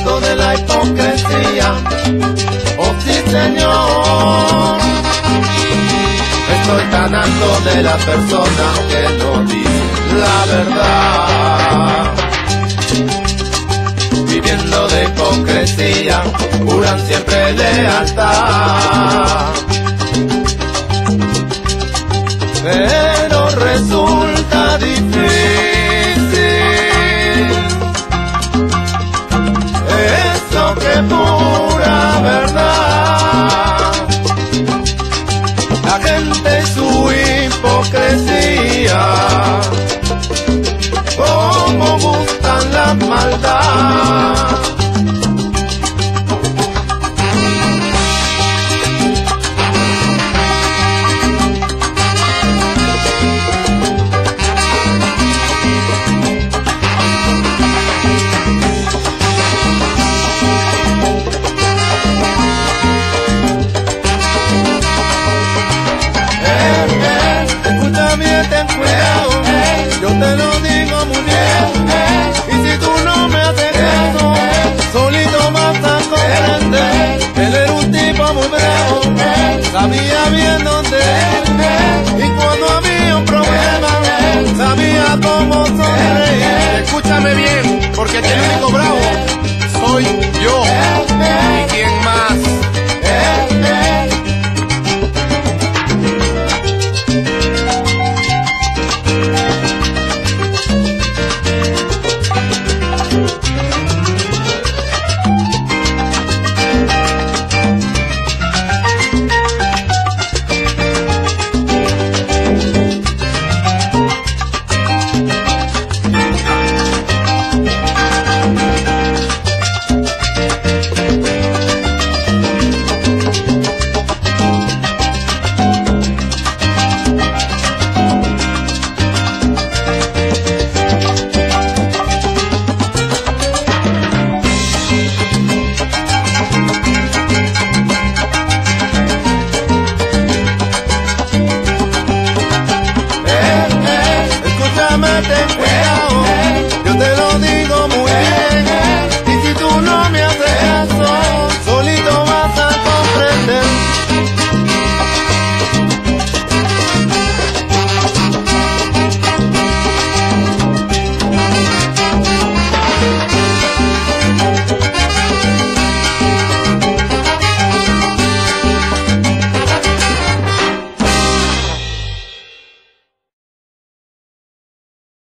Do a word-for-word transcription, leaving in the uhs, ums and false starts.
harto de la hipocresía. Oh sí, Señor, estoy tan harto de la persona que no dice la verdad. Viviendo de hipocresía, juran siempre lealtad, pero resulta difícil eso que pura verdad. La gente y su hipocresía, como gustan la maldad. Ten cuidado, yo te lo digo muy bien, y si tú no me haces caso, solito vas a comprender. Él era un tipo muy bravo, sabía bien dónde ir, y cuando había un problema, sabía cómo sonreír. Escúchame bien, porque aquí el único bravo soy yo.